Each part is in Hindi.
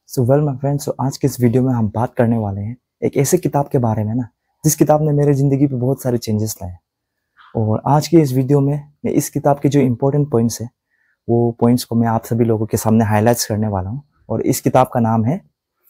माय फ्रेंड्स, आज के इस वीडियो में हम बात करने वाले हैं एक ऐसे किताब के बारे में ना, जिस किताब ने मेरे ज़िंदगी पे बहुत सारे चेंजेस लाए। और आज की इस वीडियो में मैं इस किताब के जो इम्पोर्टेंट पॉइंट्स हैं, वो पॉइंट्स को मैं आप सभी लोगों के सामने हाइलाइट्स करने वाला हूँ। और इस किताब का नाम है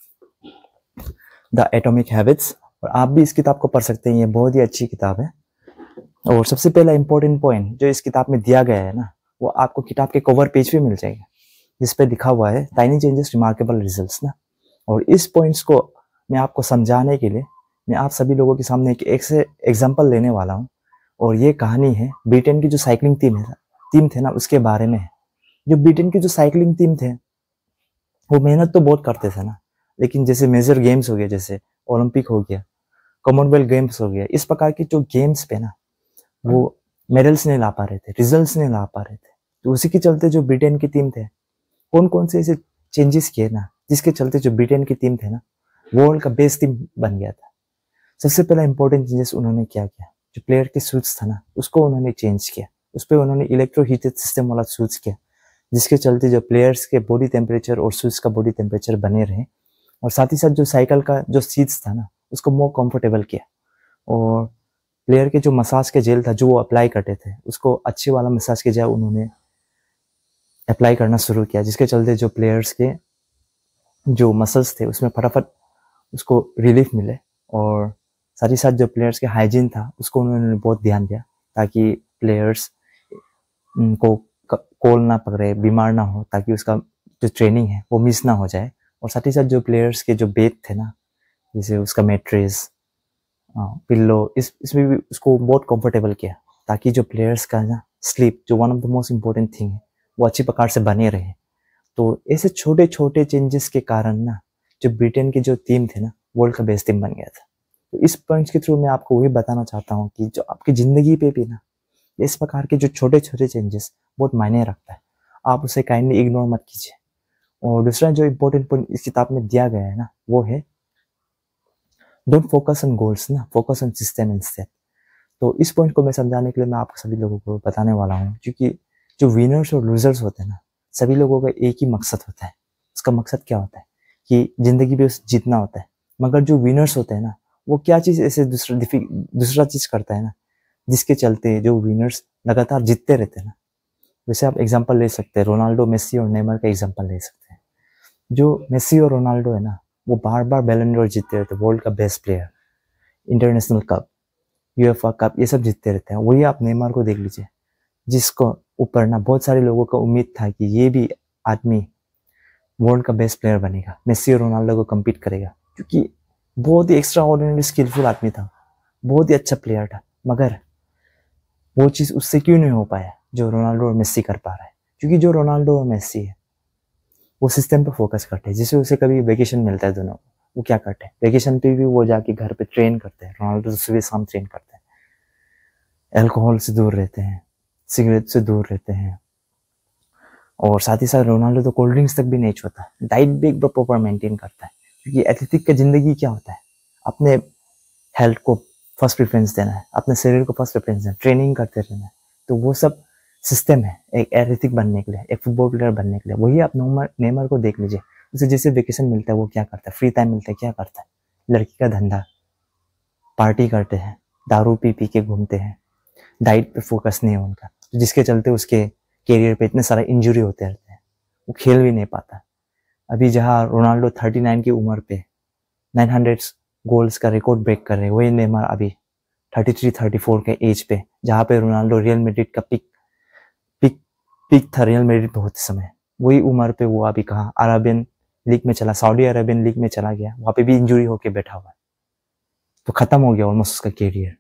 द एटॉमिक हैबिट्स। और आप भी इस किताब को पढ़ सकते हैं, ये बहुत ही अच्छी किताब है। और सबसे पहला इम्पोर्टेंट पॉइंट जो इस किताब में दिया गया है ना, वो आपको किताब के कवर पेज पे मिल जाएगा, जिस पे लिखा हुआ है टाइनी चेंजेस रिमार्केबल रिजल्ट्स ना। और इस पॉइंट्स को मैं आपको समझाने के लिए मैं आप सभी लोगों के सामने एक से एग्जांपल लेने वाला हूँ। और ये कहानी है ब्रिटेन की जो साइकिलिंग टीम थे ना, उसके बारे में है। जो ब्रिटेन की जो साइकिलिंग टीम थे, वो मेहनत तो बहुत करते थे ना, लेकिन जैसे मेजर गेम्स हो गया, जैसे ओलंपिक हो गया, कॉमनवेल्थ गेम्स हो गया, इस प्रकार के जो गेम्स पे ना, वो मेडल्स नहीं ला पा रहे थे, रिजल्ट्स नहीं ला पा रहे थे। तो उसी के चलते जो ब्रिटेन की टीम थे, कौन कौन से ऐसे चेंजेस किए ना, जिसके चलते जो ब्रिटेन की टीम थे ना, वर्ल्ड का बेस्ट टीम बन गया था। सबसे पहला इंपॉर्टेंट चेंजेस उन्होंने क्या किया, जो प्लेयर के शूज था ना, उसको उन्होंने चेंज किया। उस पर उन्होंने इलेक्ट्रो हीटेड सिस्टम वाला शूज किया, जिसके चलते जो प्लेयर्स के बॉडी टेम्परेचर और शूज का बॉडी टेम्परेचर बने रहे। और साथ ही साथ जो साइकिल का जो सीट्स था ना, उसको मोर कंफर्टेबल किया। और प्लेयर के जो मसाज के जेल था जो वो अप्लाई करते थे, उसको अच्छे वाला मसाज के जेल उन्होंने अप्लाई करना शुरू किया, जिसके चलते जो प्लेयर्स के जो मसल्स थे उसमें फटाफट उसको रिलीफ मिले। और साथ ही साथ जो प्लेयर्स के हाइजीन था, उसको उन्होंने बहुत ध्यान दिया, ताकि प्लेयर्स को कोल ना पकड़े, बीमार ना हो, ताकि उसका जो ट्रेनिंग है वो मिस ना हो जाए। और साथ ही साथ जो प्लेयर्स के जो बेड थे ना, जैसे उसका मैट्रेस, पिल्लो, इसमें भी उसको बहुत कंफर्टेबल किया, ताकि जो प्लेयर्स का ना स्लीप, जो one of the most important thing है, वो अच्छी प्रकार से बने रहे। तो ऐसे छोटे छोटे चेंजेस के कारण ना, जो ब्रिटेन की जो टीम थे ना, वर्ल्ड का बेस्ट टीम बन गया था। तो इस पॉइंट्स के थ्रू मैं आपको वही बताना चाहता हूँ कि जो आपकी ज़िंदगी पे भी ना, इस प्रकार के जो छोटे छोटे चेंजेस बहुत मायने रखता है। आप उसे काइंडली इग्नोर मत कीजिए। और दूसरा जो इम्पोर्टेंट पॉइंट इस किताब में दिया गया है ना, वो है डोंट फोकस ऑन गोल्स ना, फोकस ऑन सिस्टम इंस्टेड। तो इस पॉइंट को मैं समझाने के लिए मैं आप सभी लोगों को बताने वाला हूँ, क्योंकि जो विनर्स और लूजर्स होते हैं ना, सभी लोगों का एक ही मकसद होता है। उसका मकसद क्या होता है कि जिंदगी में जीतना होता है। मगर जो विनर्स होते हैं ना, वो क्या चीज़ ऐसे दूसरा चीज़ करता है ना, जिसके चलते जो विनर्स लगातार जीतते रहते हैं ना। वैसे आप एग्जाम्पल ले सकते हैं, रोनाल्डो, मेसी और नेमार का एग्जाम्पल ले सकते हैं। जो मेसी और रोनाल्डो है ना, वो बार बार बैलन डोर जीतते रहते हैं, वर्ल्ड का best player, international cup, UEFA cup, ये सब जीतते रहते हैं। वही आप नेमार को देख लीजिए, जिसको ऊपर ना बहुत सारे लोगों का उम्मीद था कि ये भी आदमी वर्ल्ड का बेस्ट प्लेयर बनेगा, मेसी और रोनाल्डो को कम्पीट करेगा, क्योंकि बहुत ही एक्स्ट्रा ऑर्डिनरी स्किलफुल आदमी था, बहुत ही अच्छा प्लेयर था। मगर वो चीज़ उससे क्यों नहीं हो पाया जो रोनाल्डो और मेसी कर पा रहा है? क्योंकि जो रोनाल्डो और मेसी है, वो सिस्टम पे फोकस करते हैं। जिससे उसे कभी वेकेशन मिलता है दोनों को, वो क्या करते हैं, वेकेशन पे भी वो जाके घर पे ट्रेन करते हैं। रोनाल्डो तो सुबह शाम ट्रेन करते हैं, अल्कोहल से दूर रहते हैं, सिगरेट से दूर रहते हैं। और साथ ही साथ रोनाल्डो तो कोल्ड ड्रिंक्स तक भी नहीं छूता, डाइट भी एक प्रॉपर मेंटेन करता है। क्योंकि एथलेटिक का जिंदगी क्या होता है, अपने हेल्थ को फर्स्ट प्रेफरेंस देना है, अपने शरीर को फर्स्ट प्रेफरेंस देना है, ट्रेनिंग करते रहना है। तो वो सब सिस्टम है एक एथलेटिक बनने के लिए, एक फुटबॉल प्लेयर बनने के लिए। वही आप नेमार को देख लीजिए, उसे जैसे वेकेशन मिलता है वो क्या करता है, फ्री टाइम मिलता है क्या करता है, लड़की का धंधा, पार्टी करते हैं, दारू पी पी के घूमते हैं, डाइट पे फोकस नहीं है उनका, तो जिसके चलते उसके कैरियर पे इतने सारे इंजरी होते रहते हैं, वो खेल भी नहीं पाता। अभी जहाँ रोनाल्डो 39 की उम्र पे 900 गोल्स का रिकॉर्ड ब्रेक कर रहे हैं, वही नेमार अभी 33-34 के एज पे, जहाँ पे रोनाल्डो रियल मैड्रिड का पीक पीक पीक था रियल मैड्रिड पे होते समय, वही उम्र पे वो अभी कहाँ अरबियन लीग में चला, सऊदी अरबियन लीग में चला गया, वहाँ पे भी इंजरी होके बैठा हुआ है। तो खत्म हो गया ऑलमोस्ट उसका कैरियर।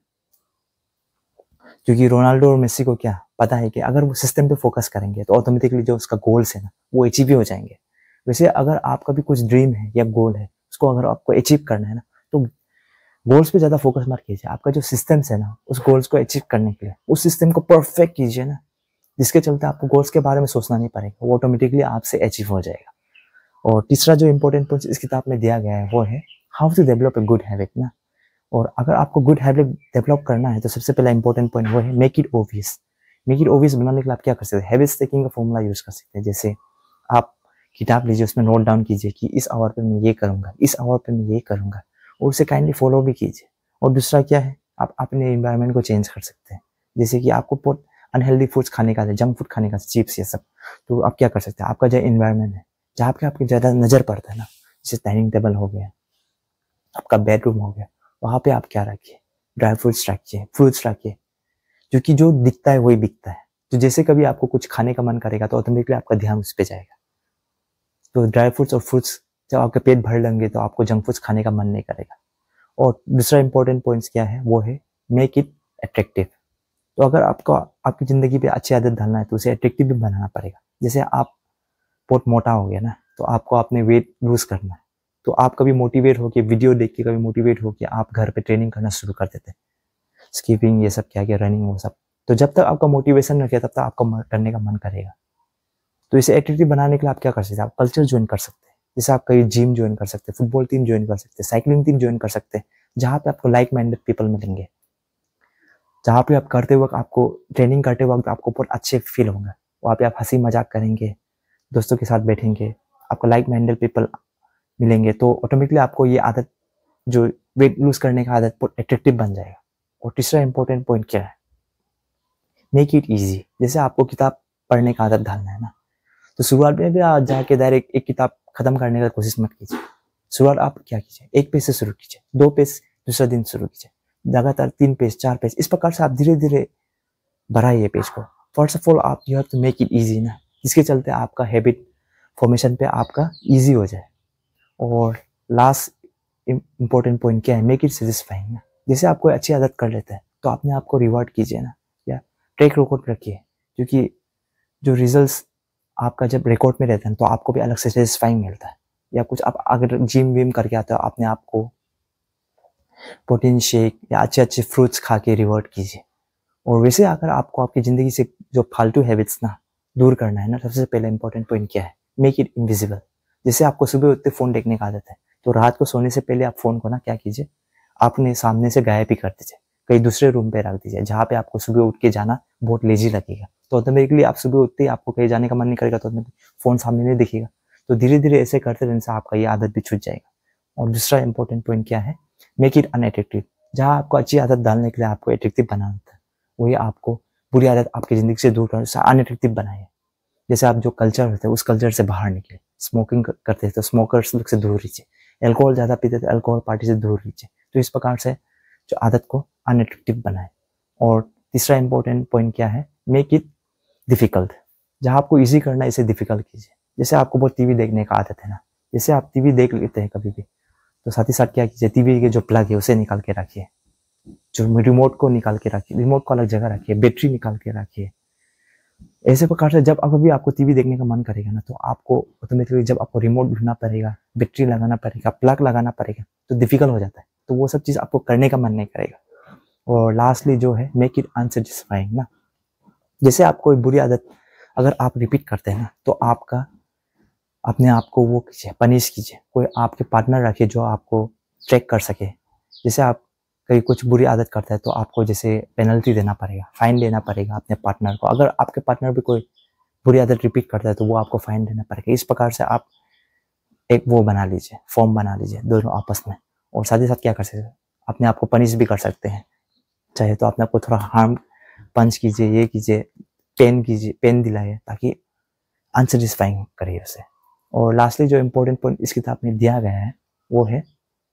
क्योंकि रोनाल्डो और मेसी को क्या पता है कि अगर वो सिस्टम पे फोकस करेंगे तो ऑटोमेटिकली जो उसका गोल्स है ना, वो अचीव ही हो जाएंगे। वैसे अगर आपका भी कुछ ड्रीम है या गोल है, उसको अगर आपको अचीव करना है ना, तो गोल्स पे ज़्यादा फोकस मत कीजिए। आपका जो सिस्टम्स है ना, उस गोल्स को अचीव करने के लिए उस सिस्टम को परफेक्ट कीजिए ना, जिसके चलते आपको गोल्स के बारे में सोचना नहीं पड़ेगा, वो ऑटोमेटिकली आपसे अचीव हो जाएगा। और तीसरा जो इंपॉर्टेंट पॉइंट इस किताब में दिया गया है, वो है how to develop a good habit ना। और अगर आपको गुड हैबिट डेवलप करना है, तो सबसे पहला इंपॉर्टेंट पॉइंट वो है make it obvious. Make it obvious बनाने के लिए आप क्या कर सकते हैं, हैबिट स्टैकिंग का फॉर्मूला यूज कर सकते हैं। जैसे आप किताब लीजिए, उसमें नोट डाउन कीजिए कि इस आवर पे मैं ये करूँगा, इस आवर पे मैं ये करूँगा, और उसे काइंडली फॉलो भी कीजिए। और दूसरा क्या है, आप अपने एनवायरनमेंट को चेंज कर सकते हैं। जैसे कि आपको बहुत अनहेल्दी फूड्स खाने का है, जंक फूड खाने का, चिप्स ये सब, तो आप क्या कर सकते हैं, आपका जो एनवायरनमेंट है जहाँ पे आपकी ज़्यादा नज़र पड़ता है ना, जैसे डाइनिंग टेबल हो गया, आपका बेडरूम हो गया, वहाँ पे आप क्या रखिए, ड्राई फ्रूट्स रखिए, फ्रूट्स रखिए, क्योंकि जो दिखता है वही बिकता है। तो जैसे कभी आपको कुछ खाने का मन करेगा तो ऑटोमेटिकली आपका ध्यान उस पर जाएगा। तो ड्राई फ्रूट्स और फ्रूट्स जब आपके पेट भर लेंगे तो आपको जंक फूड्स खाने का मन नहीं करेगा। और दूसरा इंपॉर्टेंट पॉइंट्स क्या है, वो है मेक इट अट्रैक्टिव। तो अगर आपको आपकी ज़िंदगी पे अच्छी आदत डालना है तो उसे अट्रैक्टिव भी बनाना पड़ेगा। जैसे आप बहुत मोटा हो गया ना, तो आपको अपने वेट लूज करना है, तो आप कभी मोटिवेट होके वीडियो देख के, कभी मोटिवेट होके आप घर पे ट्रेनिंग करना शुरू कर देते हैं, स्कीपिंग ये सब क्या क्या, रनिंग वो सब। तो जब तक आपका मोटिवेशन रखे तब तक आपको करने का मन करेगा। तो इसे एक्टिविटी बनाने के लिए आप क्या कर सकते हैं, आप कल्चर ज्वाइन कर सकते हैं। जैसे आप कहीं जिम ज्वाइन कर सकते हैं, फुटबॉल टीम ज्वाइन कर सकते हैं, साइकिलिंग टीम ज्वाइन कर सकते हैं, जहाँ पे आपको लाइक माइंडेड पीपल मिलेंगे, जहाँ पे आप करते वक्त, आपको ट्रेनिंग करते वक्त आपको बहुत अच्छे फील होंगे। वहाँ पे आप हंसी मजाक करेंगे, दोस्तों के साथ बैठेंगे, आपको लाइक माइंडेड पीपल मिलेंगे, तो ऑटोमेटिकली आपको ये आदत, जो वेट लूज करने का आदत, बहुत एट्रैक्टिव बन जाएगा। और तीसरा इंपॉर्टेंट पॉइंट क्या है, मेक इट ईजी। जैसे आपको किताब पढ़ने का आदत डालना है ना, तो शुरुआत में भी आप जाके डायरेक्ट एक किताब खत्म करने का कोशिश मत कीजिए। शुरुआत आप क्या कीजिए, 1 पेज से शुरू कीजिए, 2 पेज दूसरा दिन शुरू कीजिए, लगातार 3 पेज 4 पेज, इस प्रकार से आप धीरे धीरे बढ़ाइए पेज को। फर्स्ट ऑफ ऑल आप you have to make it easy ना, इसके चलते आपका हैबिट फॉर्मेशन पे आपका ईजी हो जाए। और लास्ट इंपॉर्टेंट पॉइंट क्या है, मेक इट सेटिस्फाइंग ना। जैसे आप कोई अच्छी आदत कर लेते हैं तो अपने आप को रिवॉर्ड कीजिए ना, या ट्रैक रिकॉर्ड रखिए, क्योंकि जो रिजल्ट्स आपका जब रिकॉर्ड में रहते हैं तो आपको भी अलग से सेटिस्फाइंग मिलता है। या कुछ आप अगर जिम विम करके आते हो, अपने आप को प्रोटीन शेक या अच्छे अच्छे फ्रूट्स खा के रिवॉर्ड कीजिए। और वैसे अगर आपको आपकी ज़िंदगी से जो फालतू हैबिट्स ना दूर करना है ना, सबसे पहले इंपॉर्टेंट पॉइंट क्या है, मेक इट इनविजिबल। जैसे आपको सुबह उठते फ़ोन देखने का आदत है, तो रात को सोने से पहले आप फ़ोन को ना क्या कीजिए, अपने सामने से गायब ही कर दीजिए, कहीं दूसरे रूम पे रख दीजिए, जहाँ पे आपको सुबह उठ के जाना बहुत लेजी लगेगा। तो ऑटोमेटिकली आप सुबह उठते ही आपको कहीं जाने का मन नहीं करेगा, तो फ़ोन सामने नहीं दिखेगा। तो धीरे धीरे ऐसे करते रहने से आपका ये आदत भी छूट जाएगा। और दूसरा इंपॉर्टेंट पॉइंट क्या है, मेक इट अनएट्रैक्टिव। जहाँ आपको अच्छी आदत डालने के लिए आपको एट्रैक्टिव बनाना होता है, वही आपको बुरी आदत आपकी ज़िंदगी से दूर कर अनएट्रैक्टिव बनाए। जैसे आप जो कल्चर होते हैं उस कल्चर से बाहर निकले, स्मोकिंग करते थे तो स्मोकर्स लोग से दूर रहिए, एल्कोहल ज़्यादा पीते थे एल्कोहल पार्टी से दूर रहिए। तो इस प्रकार से जो आदत को अनएट्रैक्टिव बनाए। और तीसरा इंपॉर्टेंट पॉइंट क्या है, मेक इट डिफिकल्ट। जहाँ आपको इजी करना है इसे डिफिकल्ट कीजिए। जैसे आपको बहुत टीवी देखने का आदत है ना, जैसे आप टीवी देख लेते हैं कभी भी, तो साथ ही साथ क्या कीजिए, टीवी के जो प्लग है उसे निकाल के रखिए, जो रिमोट को निकाल के रखिए, रिमोट को अलग जगह रखिए, बैटरी निकाल के रखिए। ऐसे प्रकार से जब अभी आपको टीवी देखने का मन करेगा ना, तो आपको ऑटोमेटिकली जब आपको रिमोट ढूंढना पड़ेगा, बैटरी लगाना पड़ेगा, प्लग लगाना पड़ेगा, तो डिफिकल्ट हो जाता है। तो वो सब चीज़ आपको करने का मन नहीं करेगा। और लास्टली जो है, मेक इट अनसेटिस्फाइंग ना। जैसे आप कोई बुरी आदत अगर आप रिपीट करते हैं ना, तो आपका अपने आप को वो कीजिए, पनिश कीजिए। कोई आपके पार्टनर रखिए जो आपको ट्रैक कर सके। जैसे आप कहीं कुछ बुरी आदत करता है तो आपको जैसे पेनल्टी देना पड़ेगा, फाइन देना पड़ेगा अपने पार्टनर को। अगर आपके पार्टनर भी कोई बुरी आदत रिपीट करता है तो वो आपको फाइन देना पड़ेगा। इस प्रकार से आप एक वो बना लीजिए, फॉर्म बना लीजिए दोनों आपस में। और साथ ही साथ क्या कर सकते हैं, अपने आप को पनिश भी कर सकते हैं। चाहे तो अपने आप को थोड़ा हार्म, पंच कीजिए, ये कीजिए, पेन कीजिए, पेन दिलाइए, ताकि अनसेटिस्फाइंग करिए उसे। और लास्टली जो इम्पोर्टेंट पॉइंट इस किताब में दिया गया है वो है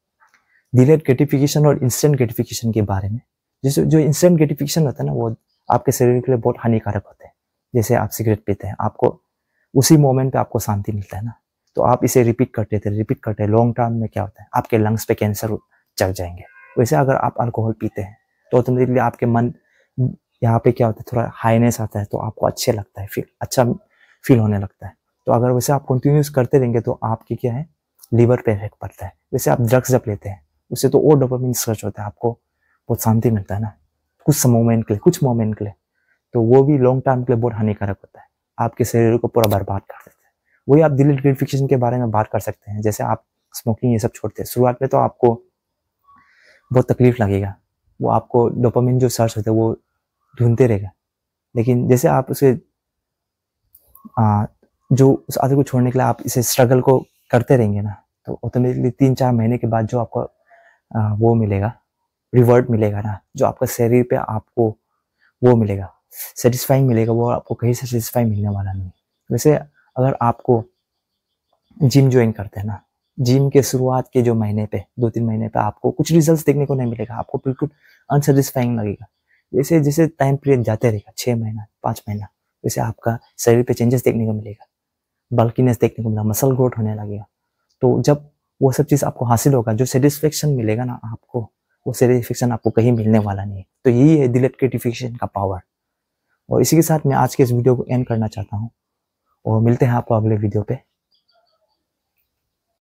डिलेड ग्रेटिफिकेशन और इंस्टेंट ग्रेटिफिकेशन के बारे में। जैसे जो इंस्टेंट ग्रेटिफिकेशन होता है ना, वो आपके शरीर के लिए बहुत हानिकारक होते हैं। जैसे आप सिगरेट पीते हैं, आपको उसी मोमेंट पे आपको शांति मिलता है ना, तो आप इसे रिपीट करते हैं, लॉन्ग टर्म में क्या होता है, आपके लंग्स पे कैंसर चढ़ जाएंगे। वैसे अगर आप अल्कोहल पीते हैं तो ऑटोमेटिकली आपके मन यहाँ पे क्या होता है, थोड़ा हाईनेस आता है, तो आपको अच्छे लगता है, फिर अच्छा फील होने लगता है। तो अगर वैसे आप कंटिन्यूस करते रहेंगे तो आपकी क्या है, लीवर पे इफेक्ट पड़ता है। वैसे आप ड्रग्स जब लेते हैं उससे तो और डोपामिन सर्च होता है, आपको बहुत शांति मिलता है ना, कुछ मोमेंट के लिए, तो वो भी लॉन्ग टर्म के लिए बहुत हानिकारक होता है, आपके शरीर को पूरा बर्बाद कर देता है। वही आप डिलेड ग्रेटिफिकेशन के बारे में बात कर सकते हैं। जैसे आप स्मोकिंग ये सब छोड़ते हैं, शुरुआत में तो आपको बहुत तकलीफ लगेगा, वो आपको डोपामिन जो सर्च होता है वो ढूंढते रहेगा। लेकिन जैसे आप उसे जो उस आदत को छोड़ने के लिए आप इसे स्ट्रगल को करते रहेंगे ना, तो ऑटोमेटिकली 3-4 महीने के बाद जो आपको वो मिलेगा, रिवर्ट मिलेगा ना, जो आपका शरीर पे आपको वो मिलेगा, सेटिस्फाइंग मिलेगा, वो आपको कहीं से सेटिस्फाई मिलने वाला नहीं। वैसे अगर आपको जिम ज्वाइन करते हैं ना, जिम के शुरुआत के जो महीने पे 2-3 महीने पे आपको कुछ रिजल्ट्स देखने को नहीं मिलेगा, आपको बिल्कुल अनसेटिस्फाइंग लगेगा। जैसे जैसे टाइम पीरियड जाते रहेगा, 6 महीना 5 महीना, वैसे आपका शरीर पे चेंजेस देखने को मिलेगा, बल्कीनेस देखने को मिलेगा, मसल ग्रोथ होने लगेगा। तो जब वो सब चीज़ आपको हासिल होगा, जो सेटिस्फेक्शन मिलेगा ना आपको, वो सेटिस्फेक्शन आपको कहीं मिलने वाला नहीं है। तो यही है डिलेड ग्रेटिफिकेशन का पावर। और इसी के साथ मैं आज के इस वीडियो को एंड करना चाहता हूँ और मिलते हैं आपको अगले वीडियो पे।